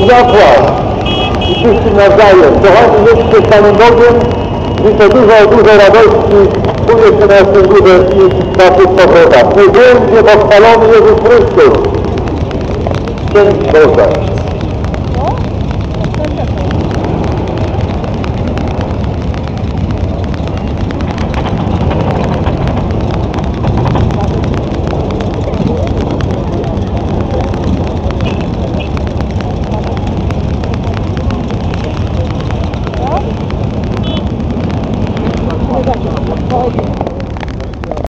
zapłać i wszyscy nawzajem. Kochani, jedźcie z Panem Bogiem, życzę dużo radości, pójdzie się na tym górze i na tych powrotach. Niech będzie pochwalony Jezus Chrystus. Szczęść Boże. Chodź.